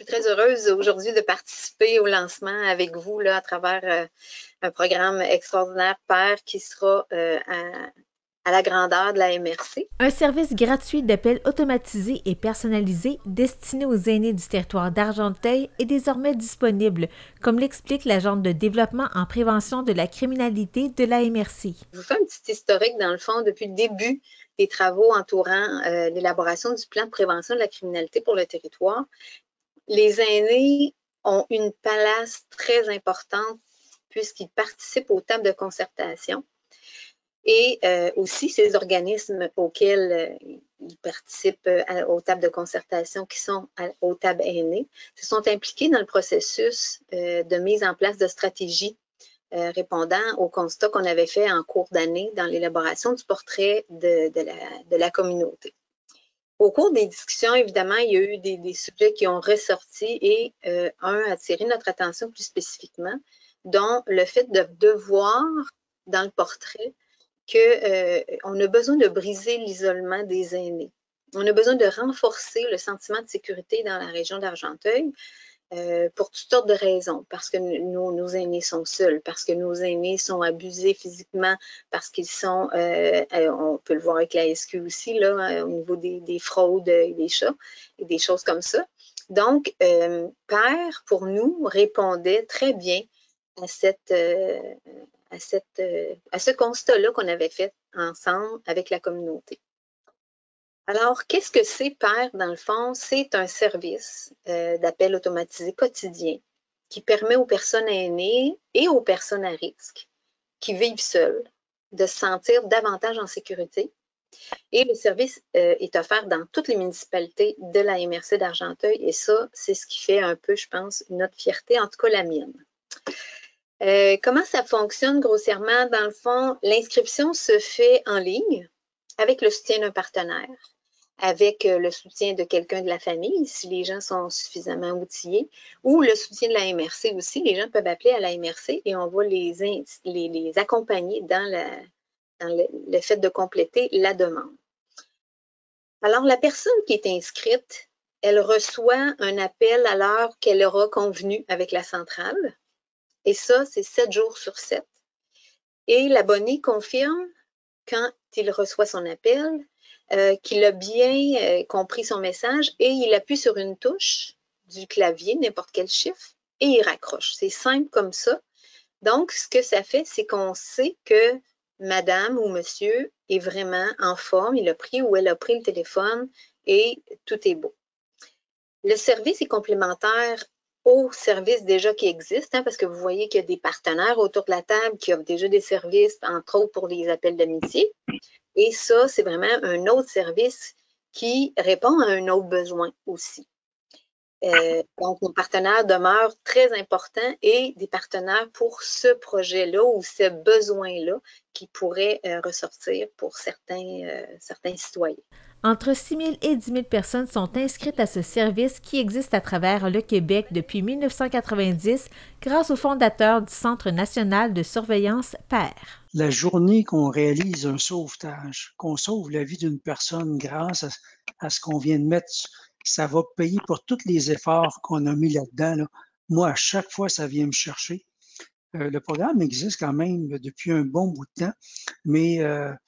suis très heureuse aujourd'hui de participer au lancement avec vous là, à travers un programme extraordinaire PAIR qui sera à la grandeur de la MRC. Un service gratuit d'appel automatisé et personnalisé destiné aux aînés du territoire d'Argenteuil est désormais disponible, comme l'explique l'agente de développement en prévention de la criminalité de la MRC. Je vous fais un petit historique, dans le fond, depuis le début des travaux entourant l'élaboration du plan de prévention de la criminalité pour le territoire. Les aînés ont une place très importante puisqu'ils participent aux tables de concertation. Et aussi, ces organismes auxquels ils participent aux tables de concertation qui sont aux tables aînées se sont impliqués dans le processus de mise en place de stratégies répondant au constat qu'on avait fait en cours d'année dans l'élaboration du portrait de la communauté. Au cours des discussions, évidemment, il y a eu des sujets qui ont ressorti et un a attiré notre attention plus spécifiquement, dont le fait de voir dans le portrait qu'on a besoin de briser l'isolement des aînés. On a besoin de renforcer le sentiment de sécurité dans la région d'Argenteuil pour toutes sortes de raisons, parce que nos aînés sont seuls, parce que nos aînés sont abusés physiquement, parce qu'ils sont, on peut le voir avec la SQ aussi, là, au niveau des fraudes et des chats, et des choses comme ça. Donc, PAIR, pour nous, répondait très bien à ce constat-là qu'on avait fait ensemble avec la communauté. Alors, qu'est-ce que c'est PAIR, dans le fond? C'est un service d'appel automatisé quotidien qui permet aux personnes aînées et aux personnes à risque qui vivent seules de se sentir davantage en sécurité. Et le service est offert dans toutes les municipalités de la MRC d'Argenteuil et ça, c'est ce qui fait un peu, je pense, notre fierté, en tout cas la mienne. Comment ça fonctionne grossièrement? Dans le fond, l'inscription se fait en ligne avec le soutien d'un partenaire, avec le soutien de quelqu'un de la famille, si les gens sont suffisamment outillés, ou le soutien de la MRC aussi. Les gens peuvent appeler à la MRC et on va les accompagner dans le fait de compléter la demande. Alors, la personne qui est inscrite, elle reçoit un appel à l'heure qu'elle aura convenu avec la centrale. Et ça, c'est 7 jours sur 7. Et l'abonné confirme quand il reçoit son appel qu'il a bien compris son message et il appuie sur une touche du clavier, n'importe quel chiffre, et il raccroche. C'est simple comme ça. Donc, ce que ça fait, c'est qu'on sait que madame ou monsieur est vraiment en forme, il a pris ou elle a pris le téléphone et tout est beau. Le service est complémentaire aux services déjà qui existent, parce que vous voyez qu'il y a des partenaires autour de la table qui offrent déjà des services, entre autres pour les appels d'amitié. Et ça, c'est vraiment un autre service qui répond à un autre besoin aussi. Donc, nos partenaires demeurent très importants et des partenaires pour ce projet-là ou ce besoin-là qui pourrait ressortir pour certains citoyens. Entre 6 000 et 10 000 personnes sont inscrites à ce service qui existe à travers le Québec depuis 1990 grâce au fondateur du Centre national de surveillance PAIR. La journée qu'on réalise un sauvetage, qu'on sauve la vie d'une personne grâce à ce qu'on vient de mettre, ça va payer pour tous les efforts qu'on a mis là-dedans. Là. Moi, à chaque fois, ça vient me chercher. Le programme existe quand même depuis un bon bout de temps, mais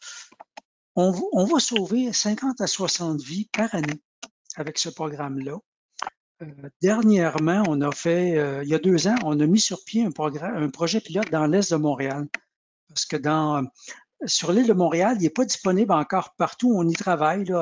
on va sauver 50 à 60 vies par année avec ce programme-là. Dernièrement, on a fait, il y a 2 ans, on a mis sur pied un projet pilote dans l'est de Montréal. Parce que sur l'île de Montréal, il n'est pas disponible encore partout. On y travaille là,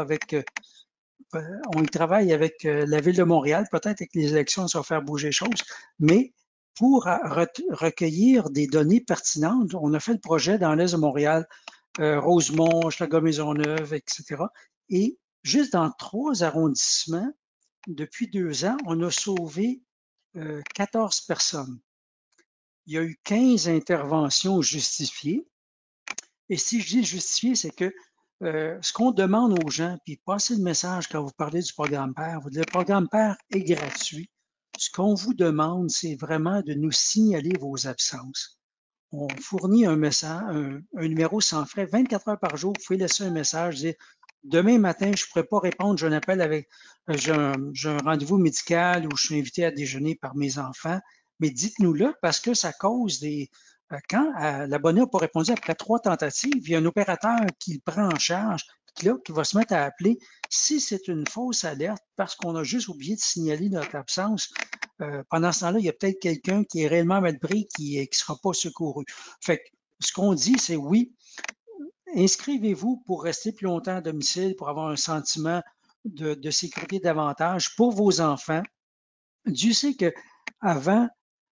avec la ville de Montréal. Peut-être avec les élections, ça va faire bouger les choses. Mais pour recueillir des données pertinentes, on a fait le projet dans l'est de Montréal, Rosemont, Hochelaga-Maisonneuve, etc. Et juste dans 3 arrondissements, depuis 2 ans, on a sauvé 14 personnes. Il y a eu 15 interventions justifiées. Et si je dis justifiées, c'est que ce qu'on demande aux gens, puis passez le message quand vous parlez du programme PAIR, vous dites le programme PAIR est gratuit. Ce qu'on vous demande, c'est vraiment de nous signaler vos absences. On fournit un message, un numéro sans frais, 24 heures par jour, vous pouvez laisser un message, dire demain matin, je ne pourrais pas répondre, j'ai un appel avec, j'ai un rendez-vous médical où je suis invité à déjeuner par mes enfants, mais dites-nous-le parce que ça cause des... Quand l'abonné n'a pas répondu après 3 tentatives, il y a un opérateur qui le prend en charge, qui va se mettre à appeler. Si c'est une fausse alerte parce qu'on a juste oublié de signaler notre absence, pendant ce temps-là, il y a peut-être quelqu'un qui est réellement mal pris qui ne sera pas secouru. Fait que ce qu'on dit, c'est oui, inscrivez-vous pour rester plus longtemps à domicile, pour avoir un sentiment de sécurité davantage pour vos enfants. Dieu sait qu'avant,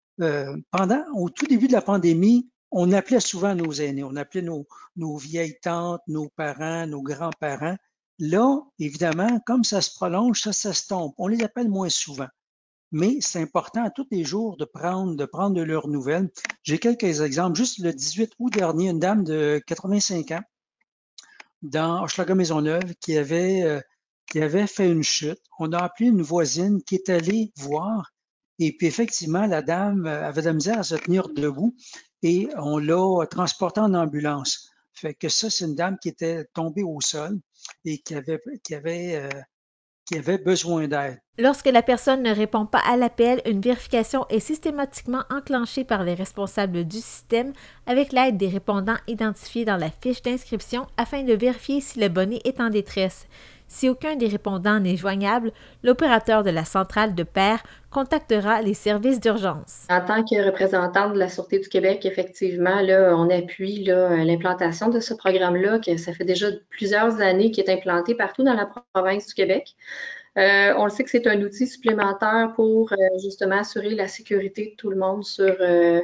au tout début de la pandémie, on appelait souvent nos aînés, on appelait nos vieilles tantes, nos parents, nos grands-parents. Là, évidemment, comme ça se prolonge, ça s'estompe. On les appelle moins souvent. Mais c'est important à tous les jours de prendre de leurs nouvelles. J'ai quelques exemples. Juste le 18 août dernier, une dame de 85 ans dans Hochelaga-Maisonneuve qui avait fait une chute. On a appelé une voisine qui est allée voir et puis effectivement, la dame avait de la misère à se tenir debout et on l'a transportée en ambulance. Fait que ça, c'est une dame qui était tombée au sol et qui avait besoin d'aide. Lorsque la personne ne répond pas à l'appel, une vérification est systématiquement enclenchée par les responsables du système avec l'aide des répondants identifiés dans la fiche d'inscription afin de vérifier si l'abonné est en détresse. Si aucun des répondants n'est joignable, l'opérateur de la centrale de Pair contactera les services d'urgence. En tant que représentante de la Sûreté du Québec, effectivement, là, on appuie l'implantation de ce programme-là, que ça fait déjà plusieurs années qu'il est implanté partout dans la province du Québec. On le sait que c'est un outil supplémentaire pour justement assurer la sécurité de tout le monde sur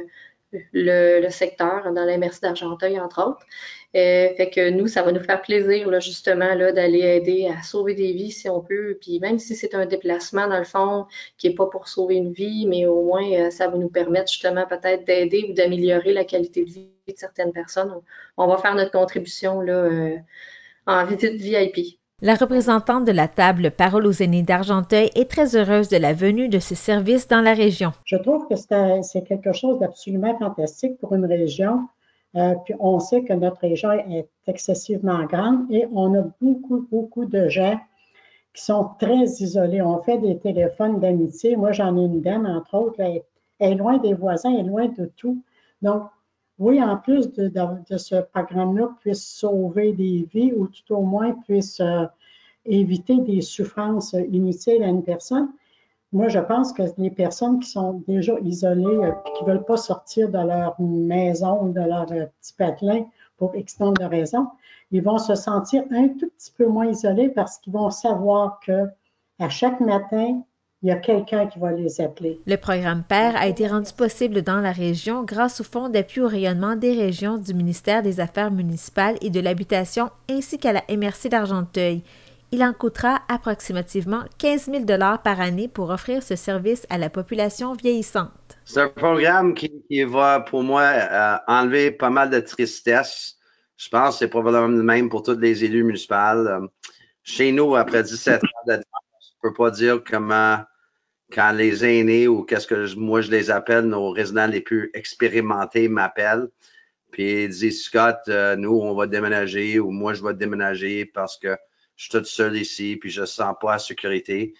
le secteur, dans la MRC d'Argenteuil, entre autres. Fait que nous, ça va nous faire plaisir, là, justement, là, d'aller aider à sauver des vies si on peut. Puis même si c'est un déplacement, dans le fond, qui n'est pas pour sauver une vie, mais au moins, ça va nous permettre justement peut-être d'aider ou d'améliorer la qualité de vie de certaines personnes. On va faire notre contribution là, en visite VIP. La représentante de la table Parole aux aînés d'Argenteuil est très heureuse de la venue de ces services dans la région. Je trouve que c'est quelque chose d'absolument fantastique pour une région. Puis on sait que notre région est excessivement grande et on a beaucoup de gens qui sont très isolés. On fait des téléphones d'amitié. Moi, j'en ai une dame, entre autres, elle est loin des voisins, elle est loin de tout. Donc, oui, en plus de ce programme-là, puisse sauver des vies ou tout au moins puisse éviter des souffrances inutiles à une personne. Moi, je pense que les personnes qui sont déjà isolées et qui ne veulent pas sortir de leur maison ou de leur petit patelin pour X nombre de raisons, ils vont se sentir un tout petit peu moins isolés parce qu'ils vont savoir qu'à chaque matin, il y a quelqu'un qui va les appeler. Le programme Pair a été rendu possible dans la région grâce au Fonds d'appui au rayonnement des régions du ministère des Affaires municipales et de l'Habitation ainsi qu'à la MRC d'Argenteuil. Il en coûtera approximativement 15 000 $ par année pour offrir ce service à la population vieillissante. C'est un programme qui va, pour moi, enlever pas mal de tristesse. Je pense que c'est probablement le même pour tous les élus municipaux. Chez nous, après 17 ans de démence, je ne peux pas dire comment, quand les aînés ou qu'est-ce que moi je les appelle, nos résidents les plus expérimentés m'appellent, puis ils disent, Scott, nous, on va déménager ou moi, je vais déménager parce que je suis tout seul ici, puis je ne sens pas la sécurité.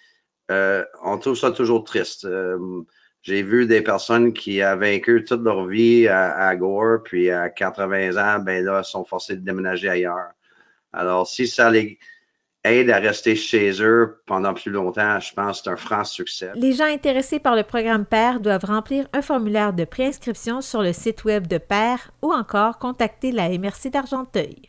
On trouve ça toujours triste. J'ai vu des personnes qui ont vaincu toute leur vie à Gore, puis à 80 ans, ben là, sont forcés de déménager ailleurs. Alors, si ça les aide à rester chez eux pendant plus longtemps, je pense que c'est un franc succès. Les gens intéressés par le programme Pair doivent remplir un formulaire de préinscription sur le site web de Pair ou encore contacter la MRC d'Argenteuil.